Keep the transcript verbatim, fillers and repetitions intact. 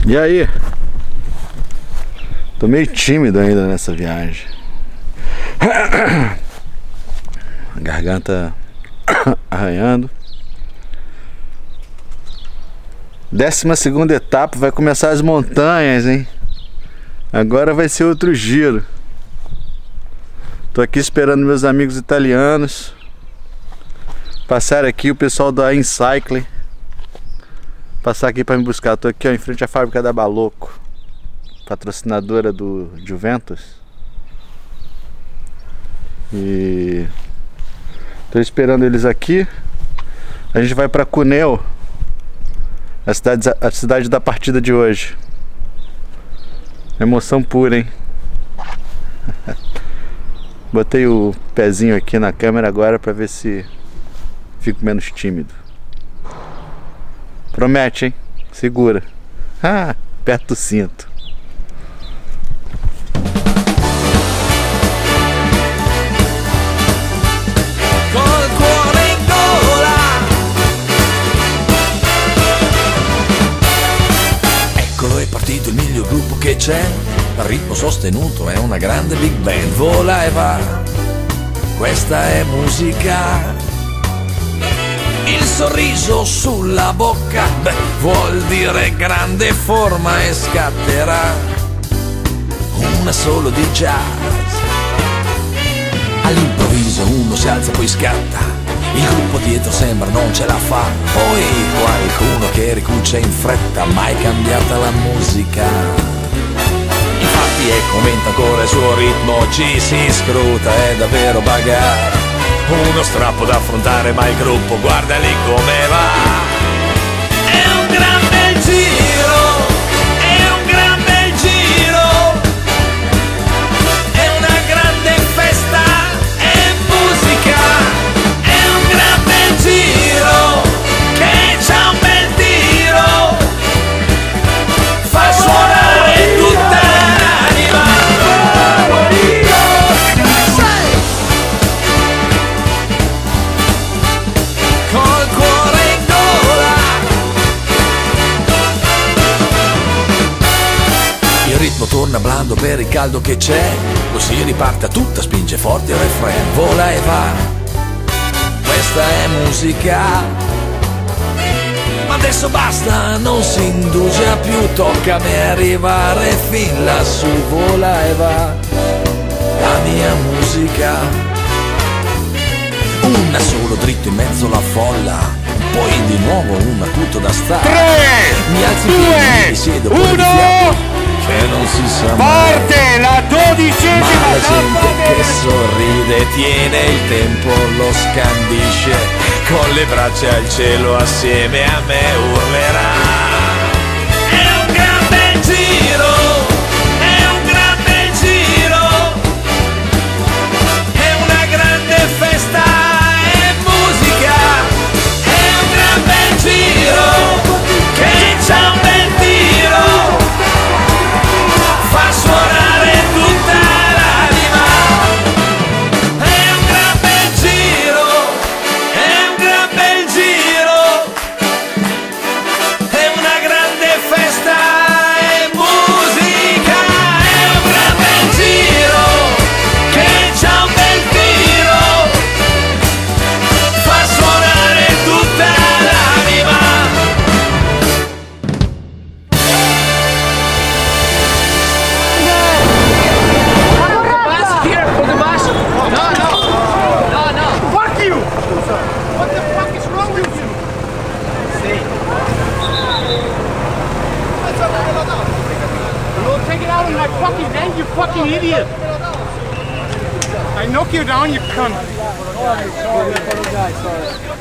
E aí? Tô meio tímido ainda nessa viagem. A garganta arranhando. Décima segunda etapa, vai começar as montanhas, hein? Agora vai ser outro giro. Tô aqui esperando meus amigos italianos passar aqui, o pessoal da InCycling passar aqui para me buscar. Tô aqui, ó, em frente à fábrica da Balocco, patrocinadora do Juventus. E tô esperando eles aqui. A gente vai para Cuneo, a cidade, a cidade da partida de hoje. Emoção pura, hein? Botei o pezinho aqui na câmera agora para ver se fico menos tímido. Promete, hein? Segura. Ah, aperta o cinto. Eccolo, è partito il miglior gruppo che c'è, a ritmo sostenuto, è una grande big band, vola e va, questa è musica. Il sorriso sulla bocca, beh, vuol dire grande forma e scatterà una solo di jazz. All'improvviso uno si alza poi scatta, il gruppo dietro sembra non ce la fa, poi qualcuno che ricuce in fretta, mai cambiata la musica. Infatti e commenta ancora il suo ritmo, ci si scruta, è davvero bagarre. Uno strappo da affrontare, ma il gruppo guarda lì come va. È un gran bel giro, è un gran bel giro, è una grande festa, è musica, è un gran bel giro, che c'ha un bel tiro, fa suonare tutta l'anima. Torna blando per il caldo che c'è, lo si riparte a tutta, spinge forte il refrain, vola e va, questa è musica. Ma adesso basta, non si indugia più, tocca a me arrivare fin lassù, vola e va, la mia musica. Una solo dritto in mezzo alla folla, poi di nuovo un acuto da stare. Tre, mi alzi due, in piedi, mi siedo poi uno, fiato, che non si sa mai. Parte la dodicesima ma la gente tappa che sorride, tiene il tempo, lo scandisce, con le braccia al cielo assieme a me urlerà. È un gran bel giro, è un gran bel giro, è una grande festa, è musica, è un gran bel giro, che c'ha un bel tiro, fa suonare tutta l'anima. È un gran bel giro, è un gran bel giro, è una grande festa, è musica, è un gran bel giro, che c'ha un bel tiro, fa suonare tutta l'anima. Take it out on my fucking head, you fucking idiot! I knock you down, you cunt! Sorry, sorry, sorry, sorry.